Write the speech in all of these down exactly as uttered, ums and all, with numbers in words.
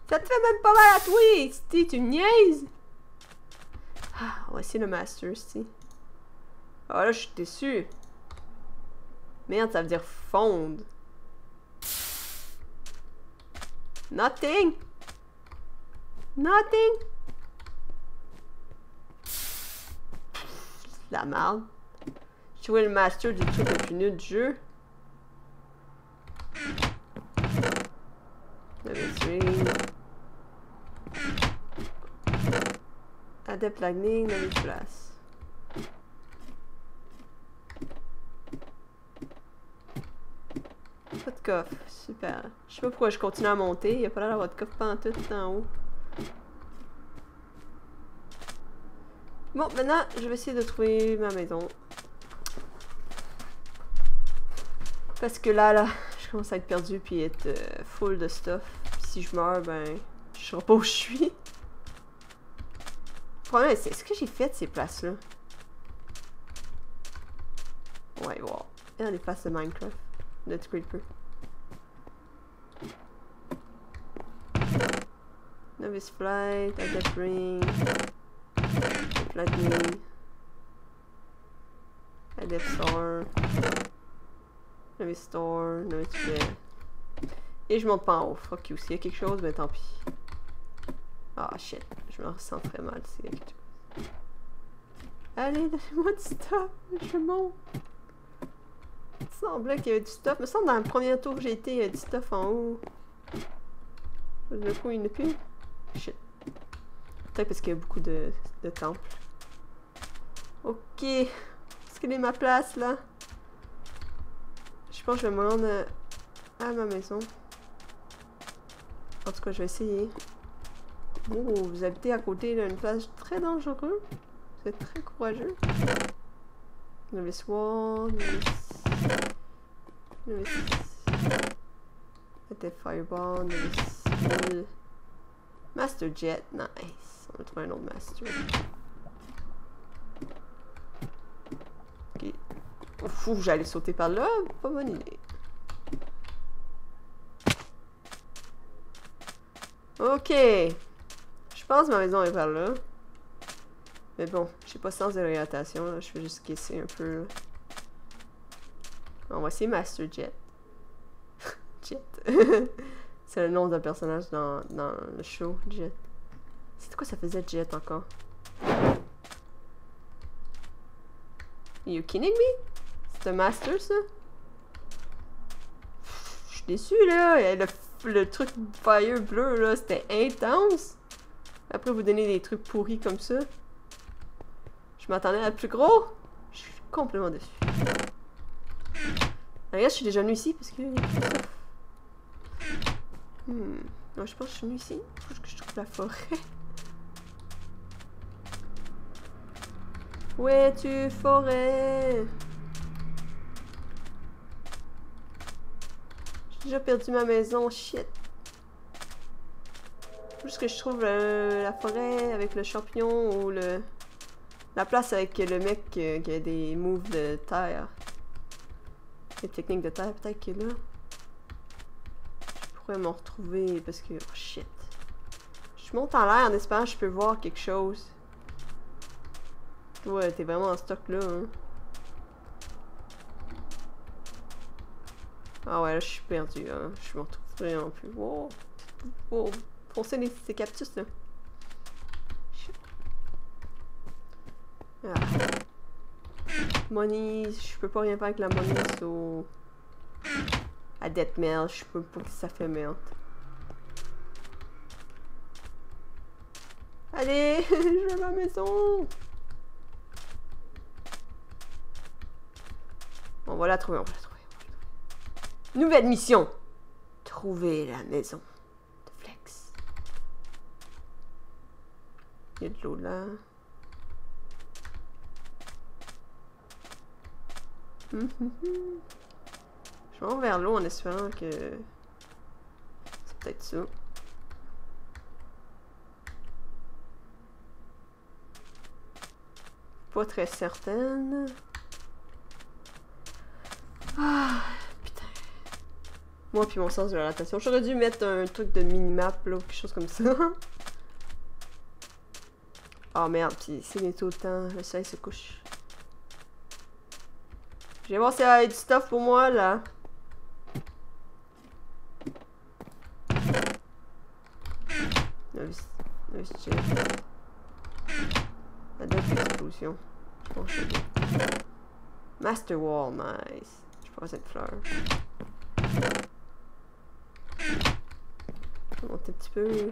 Ça te fait même pas mal à toi, Sti, tu me niaises? Ah, on va essayer le master, Sti. Ah là, je suis déçue. Merde, ça veut dire fondre. Nothing! Nothing! C'est la merde. J'ai trouvé le master du truc le plus nul du jeu. Adept Lightning, nouvelle place. Pas de coffre, super. Je sais pas pourquoi je continue à monter, il y a pas l'air d'avoir de coffre pantoute tout en haut. Bon, maintenant, je vais essayer de trouver ma maison. Parce que là, là, je commence à être perdu puis être euh, full de stuff. Puis si je meurs, ben, je saurai pas où je suis. Le problème, c'est est-ce que j'ai fait ces places-là? Ouais, wow. Il y a des places de Minecraft. De Creeper. Novice Flight, Adept Ring. Lightning. Adept Store. Novice Store. Novice Flight. Et je monte pas en haut. Fuck you. S'il y a quelque chose, ben tant pis. Ah shit. Je me ressens très mal s'il y a quelque chose. Allez, donnez-moi du stuff. Je monte. Il semblait qu'il y avait du stuff. Il me semble dans le premier tour que j'ai été, il y a du stuff en haut. Le coup, il n'y en a plus. Shit. Peut-être parce qu'il y a beaucoup de, de temples. Ok. Est-ce qu'elle est ma place, là? Je pense que je vais me rendre à ma maison. En tout cas, je vais essayer. Oh, vous habitez à côté d'une place très dangereuse. Vous êtes très courageux. Novice Wall, Novice... Novice... C'était Fireball, Novice... Master Jet, nice. On va trouver un autre Master. Ok. Ouf, j'allais sauter par là, pas bonne idée. Ok. Je pense que ma maison est par là. Mais bon, j'ai pas sens de l'orientation, là. Je fais juste guesser un peu, là. On va essayer Master Jet. Jet. C'est le nom d'un personnage dans, dans le show, Jet. C'est quoi ça faisait Jet encore? Are you kidding me? C'est un Master, ça? Je suis déçue, là. Le, le truc Fire bleu, là, c'était intense. Après, vous donnez des trucs pourris comme ça. Je m'attendais à plus gros. Je suis complètement déçue. Regarde, je suis déjà venue ici parce que... Hmm. Non, je pense que je suis venue ici. Faut que je trouve la forêt. Où es-tu, forêt? J'ai déjà perdu ma maison, shit. Faut juste que je trouve euh, la forêt avec le champignon ou le... La place avec le mec euh, qui a des moves de terre. Les techniques de terre, peut-être que là... Je pourrais m'en retrouver parce que... Oh shit. Je monte en l'air en espérant que je peux voir quelque chose. Ouais, t'es vraiment en stock là, hein. Ah ouais, là, je suis perdu, hein. Je me retrouve vraiment plus. Wow! Wow! Foncez les, ces cactus, là. Ah. Money, je peux pas rien faire avec la money, so... À Death Mail, je peux pas que ça fait merde. Allez, je veux ma maison! On va la trouver, on va la trouver. Nouvelle mission! Trouver la maison de Flex. Il y a de l'eau là. Mm -hmm. Je vais vers l'eau en espérant que c'est peut-être ça. Pas très certaine. Ah, putain. Moi puis mon sens de l'orientation. J'aurais dû mettre un truc de minimap là, ou quelque chose comme ça. Oh merde, pis c'est bientôt le temps, le soleil se couche. Je vais voir s'il y a du stuff pour moi là. Novice, novice check. La d'autres explosions. Je pense que c'est Master Wall, nice. Je prends cette fleur. Je vais monter un petit peu.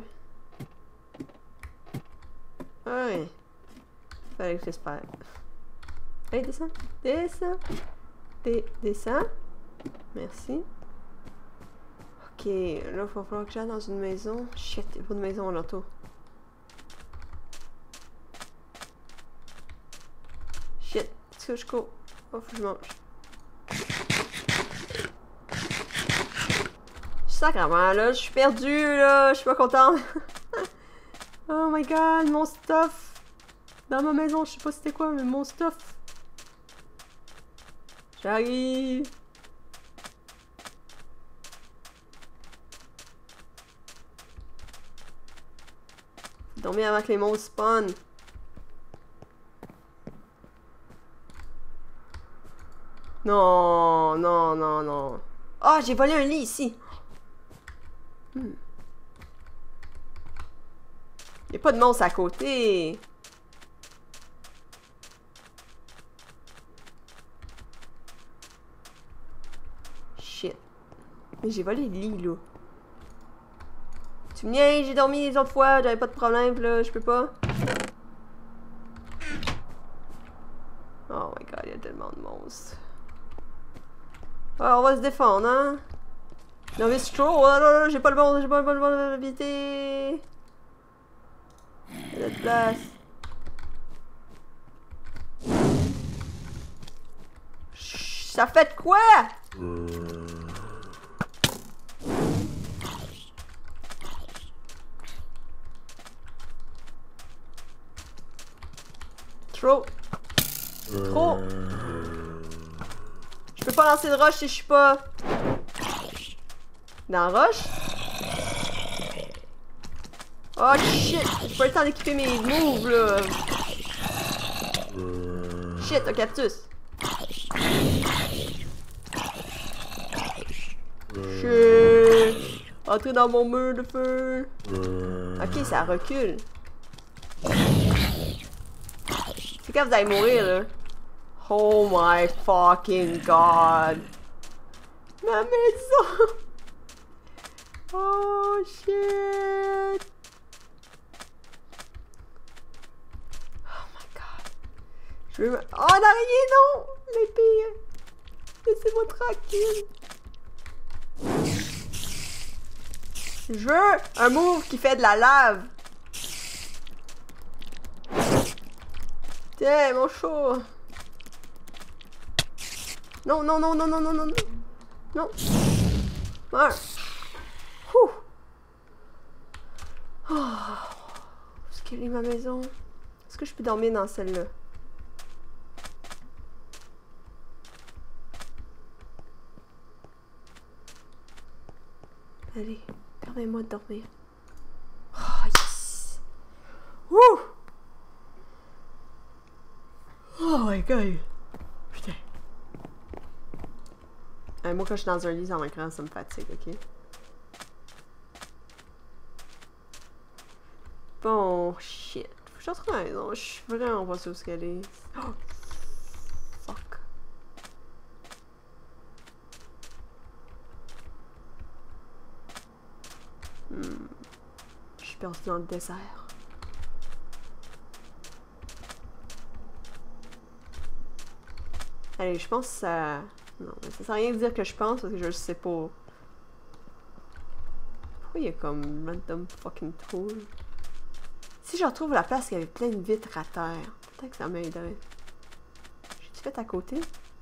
Ouais. Fallait que j'espère. Hey, descends. Descends. Dé descends. Merci. Ok, là, il va falloir que j'aille dans une maison. Shit, il n'y a pas de maison en auto. Shit, est-ce que je cours? Oh, faut que je mange. Sacrément, là, je suis perdue, là, je suis pas contente. Oh my god, mon stuff. Dans ma maison, je sais pas c'était quoi, mais mon stuff. J'arrive. Dormir avant que les monstres spawnent. Non, non, non, non. Ah, oh, j'ai volé un lit ici. Hmm. Il n'y a pas de monstre à côté. Shit. Mais j'ai volé le lit, là. Tu me niaises, j'ai dormi les autres fois, j'avais pas de problème, là, je peux pas. Oh my god, il y a tellement de monstres. Alors, on va se défendre, hein. Non, mais c'est trop, oh là là, j'ai pas le bon, j'ai pas le bon, le bon de éviter. Il y a de place. Chut, ça fait de quoi? Trop. Trop. Je peux pas lancer de roche si je suis pas dans la roche. Oh shit, j'ai pas le temps d'équiper mes moves là. Shit, un cactus. Shit. Entrer dans mon mur de feu. Ok, ça recule. C'est quand vous allez mourir là. Oh my fucking god. Ma maison. Oh shit. Oh my god. Je veux... Oh l'araignée non. L'épée. Laissez-moi tranquille. Je veux un move qui fait de la lave. Tiens mon chat. Non, non, non, non, non, non, non, non. Non. Meurs. Ouh. Oh. Où est-ce qu'elle est ma maison? Est-ce que je peux dormir dans celle-là? Allez, permets-moi de dormir. Oh, yes. Ouh. Oh my god. Putain. Euh, moi, quand je suis dans un lit en écran, ça me fatigue, ok? Bon, shit. Faut que je retrouve la maison. Je suis vraiment pas sûre où qu'elle est. Oh, fuck. Hmm. Je suis perdue dans le désert. Allez, je pense que ça... Non, mais ça sert à rien de dire que je pense parce que je le sais pas. Pourquoi il y a comme random fucking tool? Si je retrouve la place où il y avait plein de vitres à terre, peut-être que ça m'aiderait. J'ai-tu fait à côté?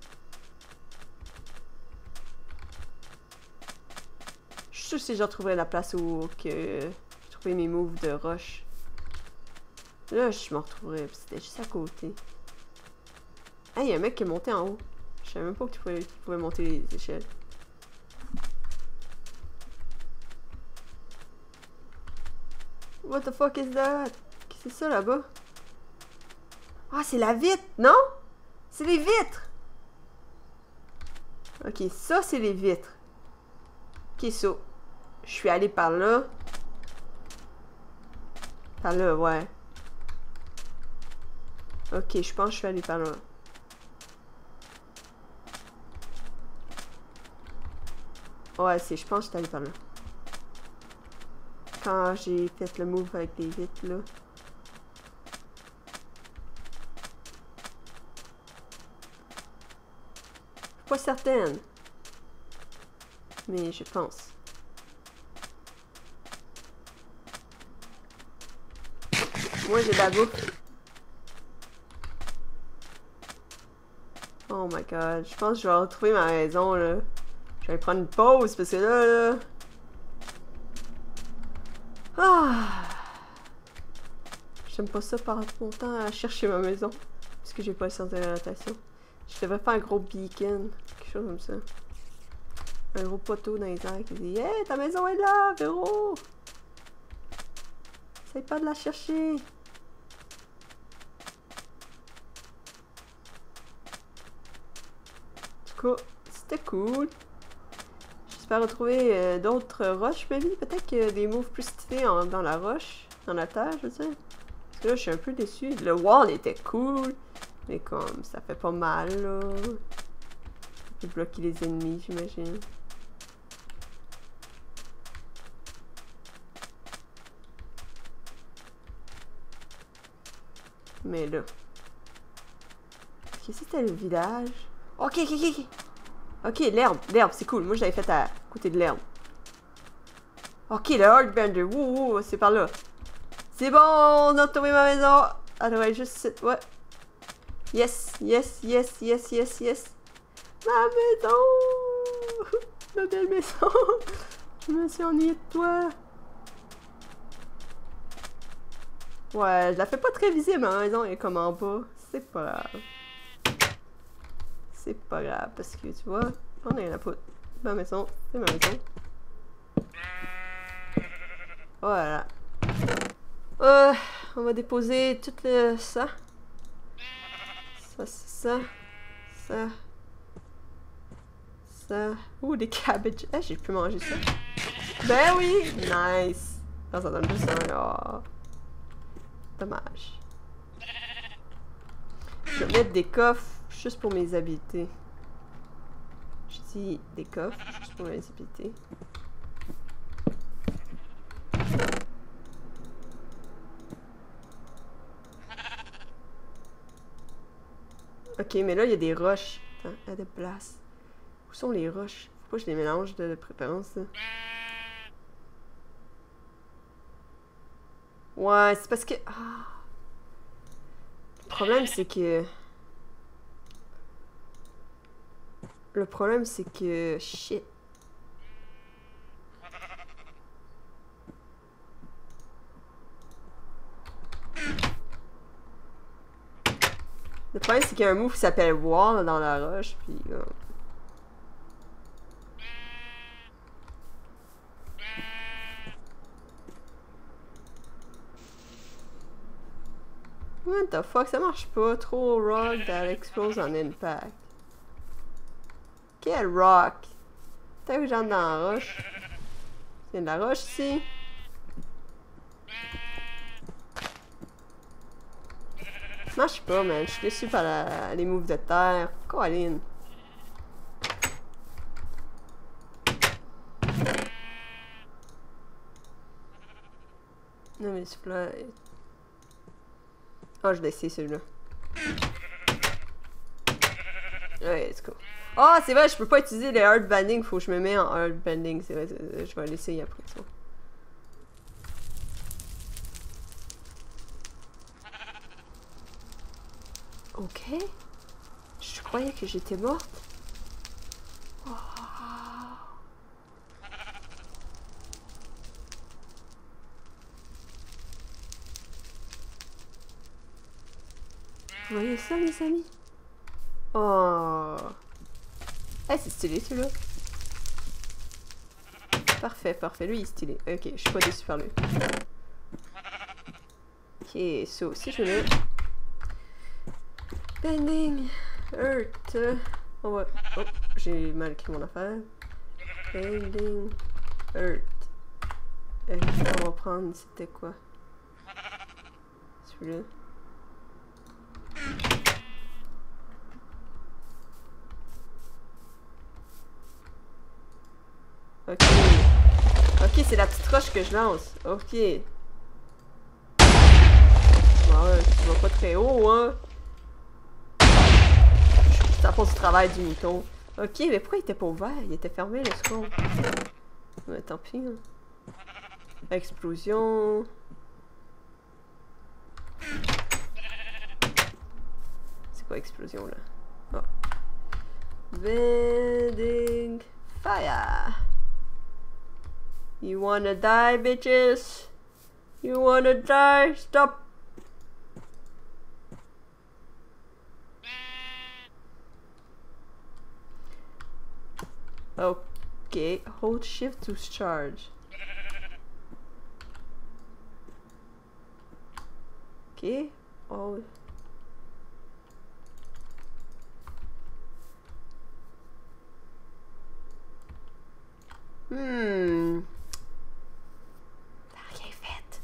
Je suis sûre que si je retrouverais la place où que je trouvais mes moves de roche. Là, je me retrouverais. C'était juste à côté. Ah, il y a un mec qui est monté en haut. Je savais même pas que tu pouvais, tu pouvais monter les échelles. What the fuck is that? Qu'est-ce que c'est ça là-bas? Ah, c'est la vitre, non? C'est les vitres! Ok, ça c'est les vitres. Ok, ça. Je suis allée par là. Par là, ouais. Ok, je pense que je suis allée par là. Ouais, c'est, je pense que je suis allée par là. Quand j'ai fait le move avec des vitres, là. Pas certaine. Mais je pense. Moi, j'ai de la bouffe. Oh my god. Je pense que je vais retrouver ma maison, là. Je vais prendre une pause, parce que là, là... Ah! J'aime pas ça perdre mon temps à chercher ma maison. Parce que j'ai pas le sens de l'orientation. Je devrais faire un gros beacon. Quelque chose comme ça. Un gros poteau dans les airs qui dit « Hey, ta maison est là, Véro! Essaye pas de la chercher! » En tout cas, c'était cool. J'espère retrouver euh, d'autres roches, maybe. Peut-être que des moves plus stylés en, dans la roche, dans la terre, je sais. Parce que là, je suis un peu déçue. Le wall était cool, mais comme, ça fait pas mal, là. Ça peut bloquer les ennemis, j'imagine. Mais là... Est-ce que c'était le village? Ok, ok, ok, ok. Ok, l'herbe, l'herbe, c'est cool. Moi, je l'avais fait à côté de l'herbe. Ok, le Heartbender. Wouh, wouh, c'est par là. C'est bon, on a retrouvé ma maison. Ah, ouais, juste... Ouais. Yes, yes, yes, yes, yes, yes. Ma maison. Ma belle maison. Je me suis ennuyée de toi. Ouais, je la fais pas très visible, ma maison est comme en bas. C'est pas grave. C'est pas grave, parce que tu vois, on est la poutre. Ma maison, c'est ma maison. Voilà. Euh, on va déposer tout le, ça. Ça, c'est ça. Ça. Ça. Ouh, des cabbages. Ah, j'ai pu manger ça. Ben oui! Nice! Ah, ça donne juste un... Oh. Dommage. Je vais mettre des coffres juste pour mes habiletés. Je dis des coffres juste pour mes habiletés. Ok, mais là, il y a des roches. Attends, il y a des places. Où sont les roches? Faut pas que je les mélange de préférence, là. Ouais, c'est parce que... Ah. Le problème, c'est que... Le problème, c'est que... Shit. Le problème, c'est qu'il y a un move qui s'appelle Wall dans la roche, puis... Euh... What the fuck, ça marche pas. Trop rock that explose on impact. Quel rock? Peut-être que j'entre dans la roche. Il y a de la roche ici. Ça marche pas, man. Je suis déçu par la... les moves de terre. Colin. Non, mais c'est là. Oh, je vais essayer celui-là. Ouais, let's go. Ah, oh, c'est vrai, je peux pas utiliser les hard banding, faut que je me mette en hard banding. C'est vrai, je vais l'essayer après ça. Ok. Je croyais que j'étais morte. Oh. Vous voyez ça, mes amis? Oh. Eh, c'est stylé, celui-là. Parfait, parfait. Lui, il est stylé. Ok, je suis pas déçue par lui. Ok, so si je mets Bending Earth, on va. Oh, j'ai mal écrit mon affaire. Bending Earth. Et on va prendre, c'était quoi? Celui-là. Ok. Ok, c'est la petite roche que je lance. Ok. Bon, ouais, tu vas pas très haut, hein? Ça pose du travail du mouton. Ok, mais pourquoi il était pas ouvert? Il était fermé, le score. Mais tant pis, hein. Explosion. C'est quoi explosion, là? Oh. Bending fire. You wanna die, bitches? You wanna die? Stop! Okay, hold shift to charge. Okay, oh. Hmm. T'as rien fait.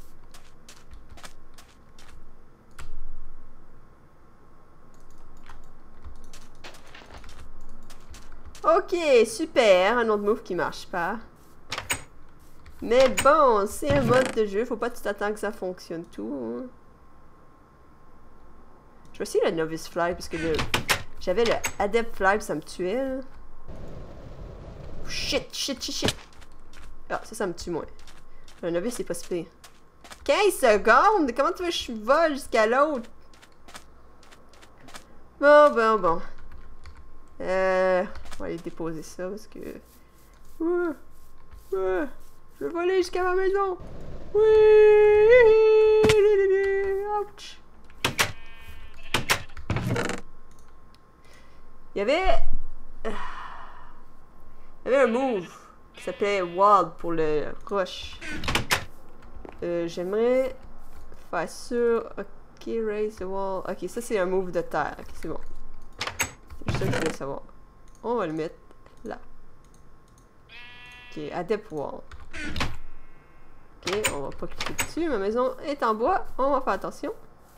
Ok, super. Un autre move qui marche pas. Mais bon, c'est un mode de jeu. Faut pas que tu t'attends que ça fonctionne tout. Hein. Je vais essayer le Novice Fly parce que le... j'avais le Adept Fly ça me tuait. Là. Shit, shit, shit, shit. Ah, ça, ça me tue moins. Le Novice, c'est pas si pire. quinze secondes? Comment tu veux que je vole jusqu'à l'autre? Bon, bon, bon. Euh... On va aller déposer ça parce que... Ouais, ouais, je vais voler jusqu'à ma maison. Oui! Ouch! Il y avait... Il y avait un move qui s'appelait Wild pour le rush. Euh, J'aimerais faire ça. Ok, raise the wall. Ok, ça c'est un move de terre. Ok, c'est bon. C'est ça que je voulais savoir. On va le mettre là. Ok, Adept Wall. Ok, on va pas cliquer dessus. Ma maison est en bois. On va faire attention.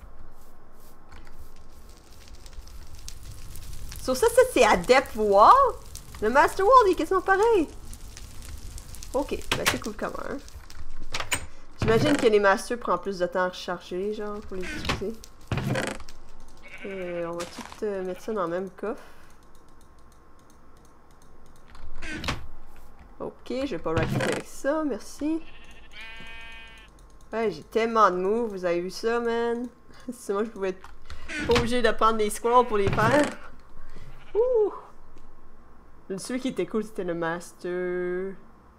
Sur ça, ça c'est Adept Wall. Le Master Wall il est quasiment pareil. Ok, ben c'est cool quand même. J'imagine que les Masters prennent plus de temps à recharger, genre, pour les utiliser. Euh, on va tout euh, mettre ça dans le même coffre. Ok, je vais pas racket avec ça, merci. Ouais, j'ai tellement de moves, vous avez vu ça, man? Si moi je pouvais être pas obligé de prendre des squirrels pour les faire. Ouh! Celui qui était cool, c'était le Master...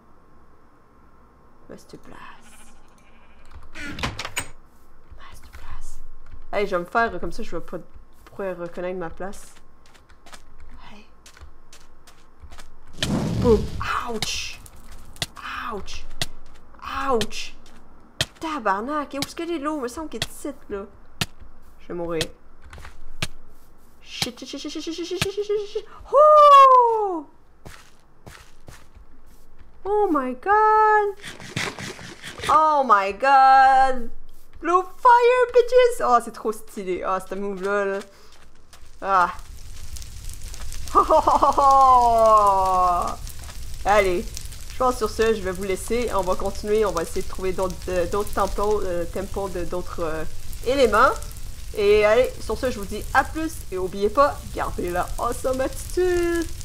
Master Blast. Master Blast. Hey, je vais me faire comme ça, je vais pas pouvoir reconnaître ma place. Hey. Boum! Ouch! Ouch! Ouch! Tabarnak! Où est-ce que j'ai de l'eau? Il me semble qu'il est ici, là. Je vais mourir. Shit, shit, shit, shit, shit, shit, shit, shit, shit, shit. Oh! Oh my god! Oh my god! Blue fire, bitches! Oh, c'est trop stylé. Ah, oh, ce move-là, là. Ah. Oh, oh, oh, oh. Allez. Je pense sur ce, je vais vous laisser. On va continuer. On va essayer de trouver d'autres euh, temples, euh, temples de d'autres euh, éléments. Et allez, sur ce, je vous dis à plus. Et n'oubliez pas, gardez la awesome attitude!